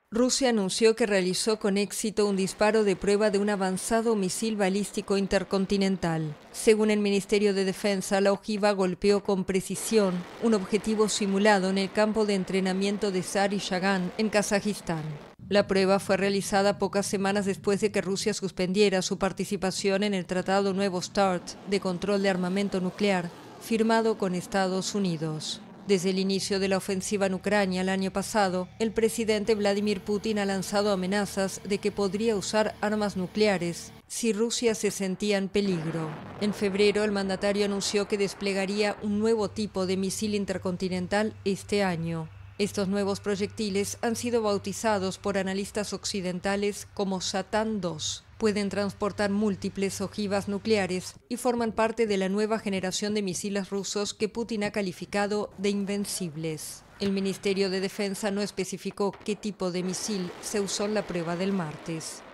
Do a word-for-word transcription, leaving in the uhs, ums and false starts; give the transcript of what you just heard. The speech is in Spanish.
Rusia anunció que realizó con éxito un disparo de prueba de un avanzado misil balístico intercontinental. Según el Ministerio de Defensa, la ojiva golpeó con precisión un objetivo simulado en el campo de entrenamiento de Sari-Shagan, en Kazajistán. La prueba fue realizada pocas semanas después de que Rusia suspendiera su participación en el Tratado Nuevo START de control de armamento nuclear, firmado con Estados Unidos. Desde el inicio de la ofensiva en Ucrania el año pasado, el presidente Vladimir Putin ha lanzado amenazas de que podría usar armas nucleares si Rusia se sentía en peligro. En febrero, el mandatario anunció que desplegaría un nuevo tipo de misil intercontinental este año. Estos nuevos proyectiles han sido bautizados por analistas occidentales como Satán dos. Pueden transportar múltiples ojivas nucleares y forman parte de la nueva generación de misiles rusos que Putin ha calificado de invencibles. El Ministerio de Defensa no especificó qué tipo de misil se usó en la prueba del martes.